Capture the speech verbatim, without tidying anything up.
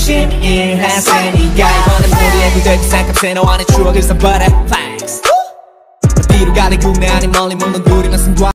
열심히 일했으니까 이번엔 우리의 그대의 쌍값에 너와 내 추억을 산 butterflies 어디로 가든 국내 아닌 멀리 묻는 둘이만 승부하